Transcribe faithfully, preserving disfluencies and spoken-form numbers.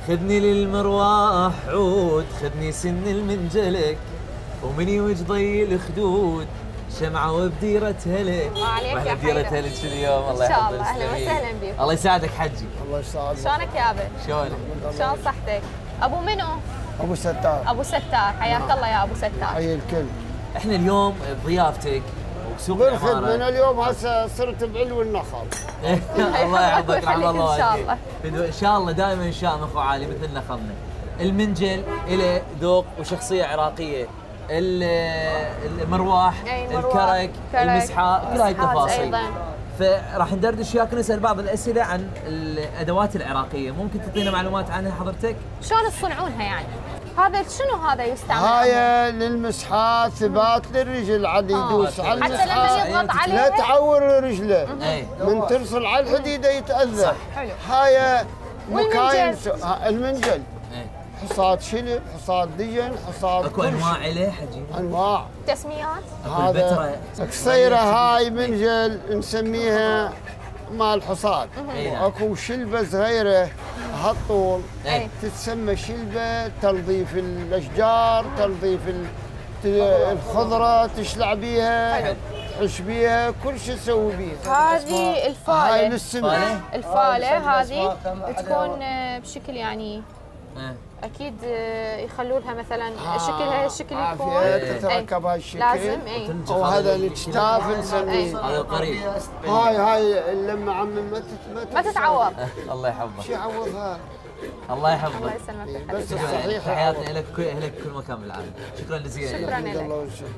خذني للمرواح عود، خذني سن المنجلك، ومني وجه ضي الخدود، شمعة وبديرة هلك. الله عليك يا حيدر. بديرة هلك اليوم، الله ان شاء يحفظك. الله. اهلا وسهلا بك. الله يساعدك حجي. الله يسعدك. شلونك يابا؟ شلونك؟ شلون صحتك؟ ابو منو؟ ابو ستار. ابو ستار، حياك الله يا ابو ستار. حي الكل. احنا اليوم بضيافتك وبسوق بالخدمة، العمارة. انا اليوم هسه صرت بعلو النخل. الله يحفظك، رحم الله ان شاء الله. والديك. ان شاء الله دائما شامخ وعالي مثل نخلنا. المنجل له ذوق وشخصية عراقية. المرواح، الكرك، المسحة، كل هاي التفاصيل. فراح ندردش وياك نسال بعض الاسئله عن الادوات العراقيه، ممكن تعطينا معلومات عنها حضرتك؟ شلون تصنعونها يعني؟ هذا شنو هذا يستعمل؟ هاي للمسحات، ثبات للرجل عاد يدوس على حتى لما المسحات يضغط لا عليها تعور رجله. اي من ترسل على الحديده يتاذى. صح. حلو. هاي مكاين والمنجل؟ المنجل اي حصاد شلب، حصاد دجن، حصاد اكو انواع له حجي؟ انواع. تسميات؟ اكو البتراء قصيره هاي منجل نسميها مال حصاد، إيه. واكو شلبه صغيره هالطول اي تتسمى شلبه تنظيف الاشجار، تنظيف ال- ت- الخضره، تشلع بيها، تحش بيها، كل شيء تسوي بيها. هذه هاي الفاله. للسمنه. الفاله هذه تكون آه، بشكل يعني إيه. اكيد آه، يخلوا لها مثلا شكلها شكل يكون عافيه تتركب هاي الشكل. لازم اي. وهذا الاجتاف نسميه. هذا القريب. هاي هاي لما عم ما تت- ما تتعوض. الله يحفظك. شو يعوضها؟ الله الله يحفظك. يسلمك يا بس حبيبي. الصحيح تحياتنا لك لك كل مكان بالعالم. شكرا جزيلا. شكرا لك. الله